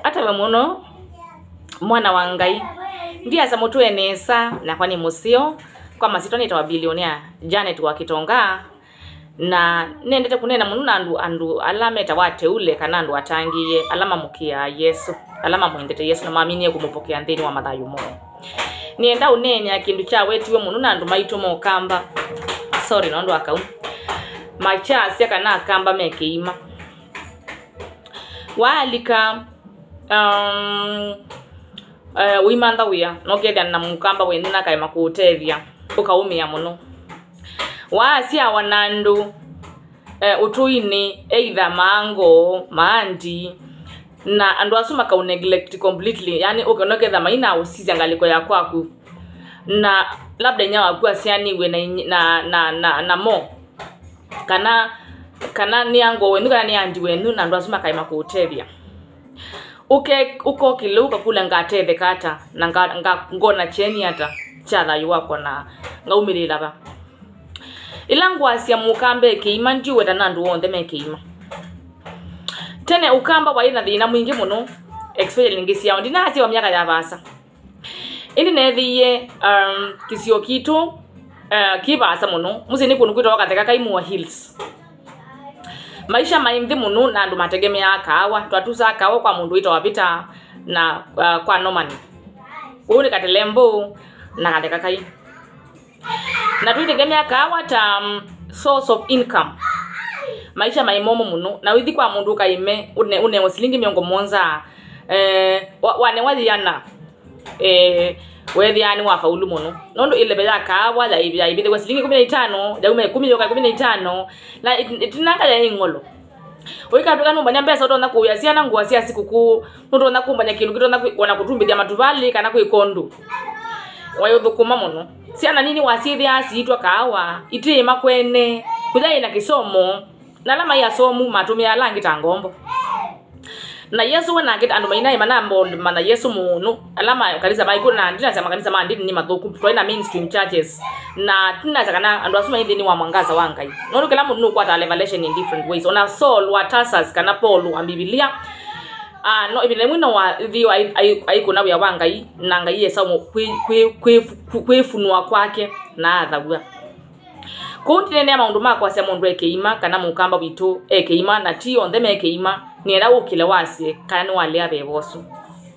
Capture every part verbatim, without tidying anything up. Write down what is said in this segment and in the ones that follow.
ata we muno mwana wa Ngai ndia za mutwe Nesa na kwani musio kwa masito ni tawa bilionea Janet wa Kitonga na nendete kunena muno andu andu alama tawate ule kana andu atangiye alama mukia Yesu alama muendete Yesu na maamini kumupokea ndeni wa mathayo mo nienda unenya kindu cha wetiwe muno andu maito mo kamba sorry no ndo akau machasi kana kamba mekeima walika um uh, wimanda wia no kenda na mukamba wenu na kaima kuutethia ukaumia muno wasia wanandu uh, utuini either mango maandi na andu asuma ka neglect completely yani ukonoketha maina usizia ngaliko ya kwaku na labda nyawa kwa sianiwe na na na na, na mo kana kana ni ango wenu kana ni andi wenu na andu asuma kaima kuutethia uke uko kiluka kula ngatete kata na nga ngona cheni hata chala yuwako na ngaumirira ba ilangu asia mukambe keima ndiwe tanandu wonde mekeima tene ukamba wa ina thina mwingi muno especially ngisi yao ndina ati wa miaka ya basa indi nethiye um kisio kitu uh, kibasa muno musini kunu kwito wakateka kaimu wa hills maisha maimthi muno na andu mategemea kawa twatusa kawa kwa mundu ito wapita na uh, kwa nomani uri katelembo na kateka kai na tuitegemea kawa ta um, source of income maisha maimomo muno na withi kwa mundu kaime une une wasilingi miongo monza eh wane waliana eh wethi yani wafaulu muno nondo ile bela kawa ya ibya ibide wasilingi kumi na tano ya ume kumi yoka kumi na tano na itinanga ya ingolo wika tuka numba nyambesa utona kuya siana nguwa sia sikuku utona kumbanya kindu kitona wana kutumbithia matuvali kana kuikondu wayuthukuma muno siana nini wasithi asiitwa kawa itima kwene kuthai na kisomo na lama ya somu matumia langi tangombo na Yesu wana ngita andu maina imana mbo mana Yesu muno alama kanisa mai kuna ndina sema kanisa mandi ni mathuku twaina mainstream churches na tuna zakana andu asuma hindi ni wa mwangaza wa Ngai nono kila mundu kwata revelation in different ways ona Saul wa Tarsus kana Paul wa Biblia ah no ibile mwino wa thio ai kuna wa Ngai na Ngai Yesu mu kwe kwefunwa kwake na athagua kundi nene maundu makwa cia mundu ekeima kana mukamba bitu ekeima na ti on them ekeima ni era ukile wasi kana ni wale abebosu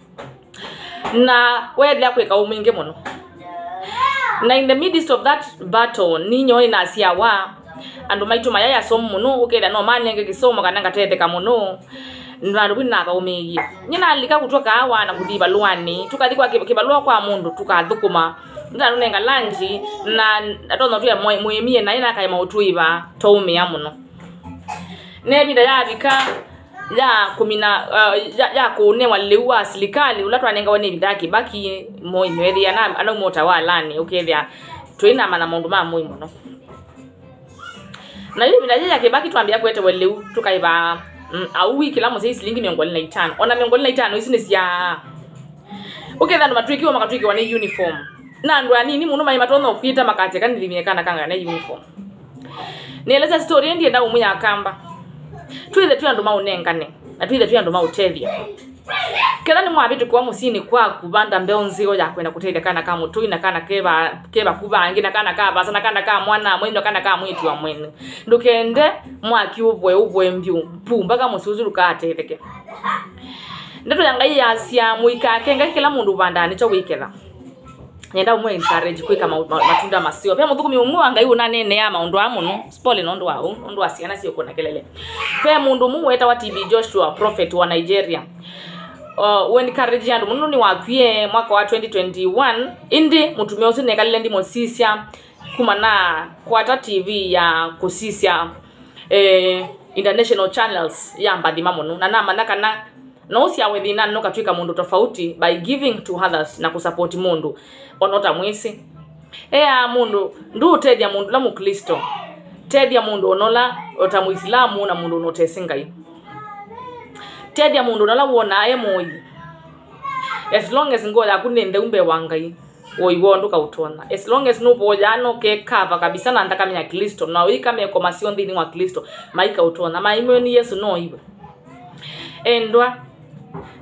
na wedla kweka uminge muno na in the midst of that battle ninyo ina sia wa andu maitu mayaya somu muno ukeda no manenge kisomo kana ngatetheka muno ndandu bina ka umigie nyina alika kutoka awa na kudiba luani tukathikwa kibalua kwa mundu tukathukuma ndandu nenga lanji na atono tu ya muemie na ina kai mautuiba toumia muno ne binda ya bika ya kumina uh, ya, ya kuone walewa serikali ulatwa nenga wone bidaki baki mo imwethi ana ana motawalani ukethia twina mana mundu ma muimu no na hivi binda ya kibaki twambia kwete waleu tukaiba mm, au wiki la mose silingi miongo na itano ona miongo na itano isi ni sia uketha ndo matwiki wa makatwiki wa ni uniform na ndo nini muno mai matono kwita makate kan livinekana kanga na uniform nieleza story ndiye nda umuya kamba tuile tu ndo maunengane na tuile tu ndo mautethia kela ni mwabitu kwa musini kwa kubanda mbeo nzio ya kwenda kutethia kana kama mutu ina kana keba keba kubangi na kana kaba sana kana kama mwana mwendo kana kama mwitu wa mwene ndukende mwaki ubwe ubwe mbyu pumba kama musuzuru katetheke ndato yangai ya sia muika kenga kila mundu bandani cho wiketha nyenda umwe encourage kwika matunda masio pia muthuku miumu angai una nene ya maundu amuno spole nondo wao nondo asiana sio kona kelele pia mundu mu weta wa T B Joshua prophet wa Nigeria uh when encourage andu muno ni wakwie mwaka wa twenty twenty-one indi mutumia usine kalile ndi mosisia kumana kwata T V ya kusisia eh international channels ya mbadima muno na nama nakana no sia wethina no katwika mundu tofauti by giving to others na kusupport mundu onota mwisi ea mundu ndu utedia mundu la mukristo tedia mundu onola ota muislamu na mundu notesingai tedia mundu onola wona aye moyi as long as ngola kunende umbe wangai oiwondo ka utona as long as no bojano ke cover kabisa na ndaka mya Kristo na wika me komasio ndini wa Kristo maika utona maimwe ni Yesu no iwe endwa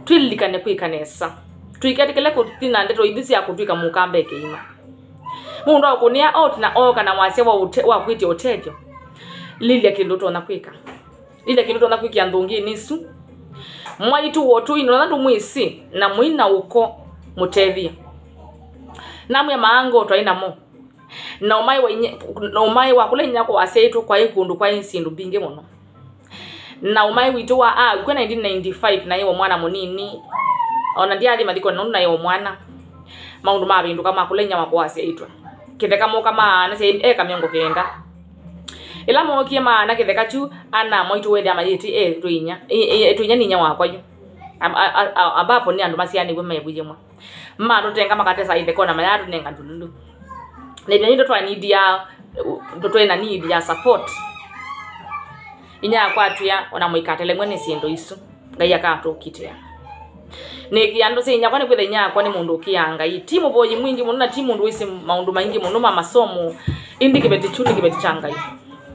twilikane Kwika Nesa twikatikele kutina ndeto idisi ya kutwika mukamba ekeima mundu akunia out na oka na wase wa ute, wa kwiti otedio lili akindoto na Kwika lili akindoto na Kwika ndungi nisu mwaitu wotu ino nandu mwisi na mwina uko mutethia namu ya maango twaina mo na umai wa na umai wa kule nyako wasetu kwa ikundu kwa insindu binge muno na umai witu wa ah kwa nineteen ninety-five na yewo mwana munini ona ndiali madiko nonu na yewo mwana maundu mabindu kama kule nyama kwa wasetu kitheka mo kama na se e kamiongo kenda ila mo kiema na kitheka chu ana moitu wede amayiti e twinya e twinya ninya wakwa yu abapo ni andu masiani we mebuje mwa ma ndo tenga makatesa ide kona mayatu nenga ndululu ndio ndo twa need ya ndo twena need ya support inya kwatu ya ona muikatele mwene siendo isu ngai akato kitea neki ando se inya kwani kwethe nya kwani mundu kianga i timu boyi mwingi muno na timu ndu wisi maundu maingi muno ma masomo indi kibeti chuli kibeti changa i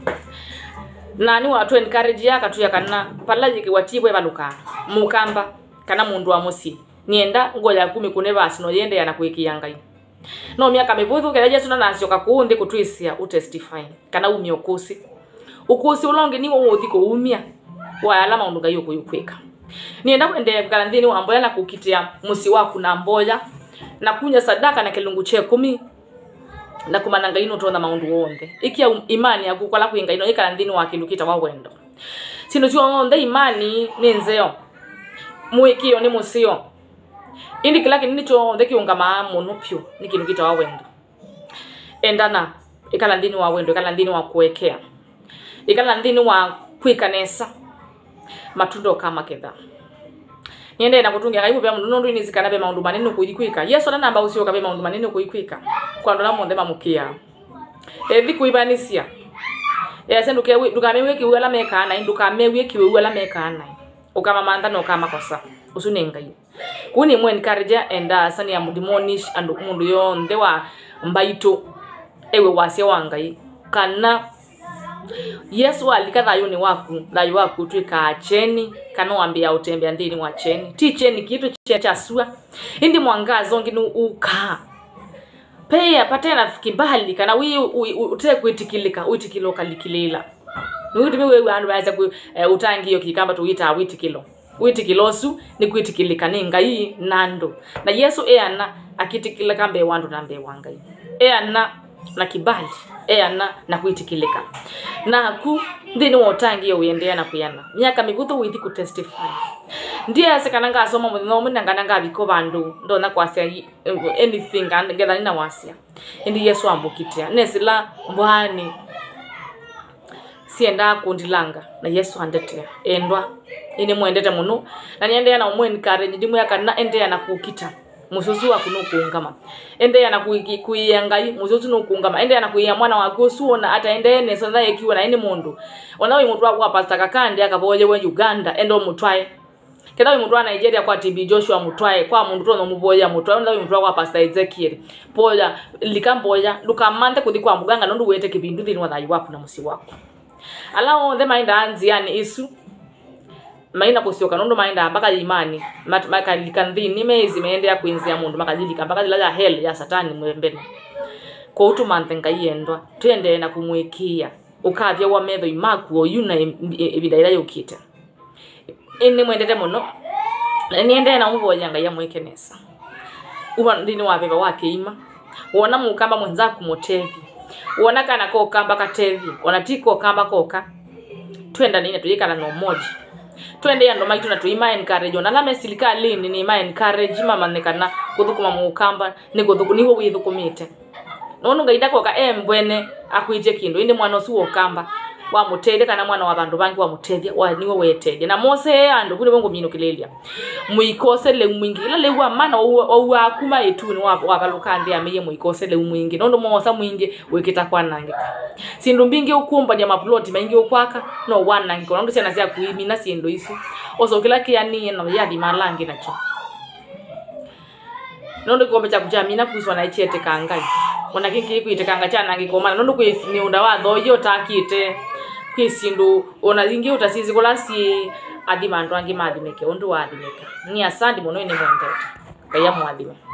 nani watu encourage ya katu ya kana palaji kiwatibwe baluka mukamba kana mundu wa musi nienda ngoya kumi kune basi no yende yana kuikianga i no miaka mibuthu kera Yesu na nasyo kakundi kutwisia utestify kana umia ukusi ukusi ulonge niwo wothiko umia wa alama unduga yoko yukweka nienda kwende kalandhini wa amboya na kukitia musi waku na amboya na kunya sadaka na kelungu che kumi na kumananga ino tonda maundu wonde ikia imani ya kukola kuinga ino ikalandhini wa kilukita wa wendo sino sio nde imani ninzeo muikio ni musio indi kila kinini cho ndeki ungama monopio nikilukita wa wendo endana ikalandhini wa wendo ikalandhini wa kuwekea ikalandhini wa Kwika Nesa matundo kama kedha niende na kutungia kaibu bya mundu ndi nizikana be maundu manene kuyikwika Yesu na namba usio kabe maundu manene kuyikwika kwa ndo na monde mamukia evi kuibanisia ya sendu ke dukamewe ki wala mekana indukamewe ki wala mekana ukama manda no kama kosa usunenga yi kuni mwe encourage enda sani ya mudimonish and mundu yonde wa mbaito ewe wase wangai kana Yesu alikatha yoni waku thayu waku twika cheni kana wambia utembea ndini wa cheni ti cheni kitu cha sua indi mwangazo nginu uka peya patena kibali kana wi ute kuitikilika uitikiloka likilila nuitimi wewe andu baza ku utangiyo kikamba tuita witikilo witikilosu ni kuitikilika ninga hii nando na Yesu eana akitikila kambe wandu nambe wangai eana na kibali eana na kuitikilika na ku ndini wotangiyo uendea na kuyana miaka mibuthu withi ku testify ndiye sekananga asoma muno munangana biko bandu ndona kwasia anything and getha nina wasia indi Yesu ambukitia nesila mbwani sienda kundilanga na Yesu andetea endwa ini muendete muno na niende na umwe encourage ndimu yakana endea na kukita mususu akunukuungama endea na kuiyangai mususu nukuungama endea na kuiya mwana wako suona ata endea ne sonda ekiwa na ini mundu onawe mutwa kwa pastor kakande akaboye we Uganda endo mutwae keda we mutwa Nigeria kwa T B Joshua mutwae kwa mundu tono muboya mutwae ndo we mutwa kwa pastor Ezekiel poya likamboya lukamante kudikwa muganga nondu wete kibindu thini wathayi wako na musi wako alao the mind anzi yani isu maina kusioka nondo mainda mpaka imani maka likandhini mezi meendea kuinzia mundu maka jilika mpaka la hell ya satani mwembele kwa utu manthenga yendwa twende na kumwekia ukavya wa medho imaku oyuna ebidaira yokita ene mwendete muno niende na muboya ngaya mweke Nesa uba ndini wabeba wake ima wona mukamba mwenzaku motevi wona kana ko kamba katevi wona tiko kamba koka twenda nini tuyikana no moja twende ya ndo maitu na tuima encourage na lame silikali ni ni ma encourage mama nekana kuthukuma mukamba ni kuthuku niwo withukumite nono ngaida koka embwene akuije kindu indi mwana osu okamba wa mutede kana mwana wa bandu bangi wa mutede wa niwo wetede na mose ando kule bongo mino kilelia muikose le mwingi ila lewa mana wa akuma etu ni wa balukande ameye muikose le mwingi nondo mosa mwingi wekita kwa nange sindu mbingi ukumba ya maploti maingi ukwaka no wana ngiko nondo sena sia kuimina sindo isu oso kila kiani no yadi malangi nacho nondo kombe cha kujamina kuiswa na ichete kangai ona kingi kuitekanga chana ngikoma nondo kuisini unda wa thoyo takite kwisindu ona zingi utasizi kolasi athima andu angi mathimike undu wathimika ni asandi muno ni mwendete Ngai amwathime.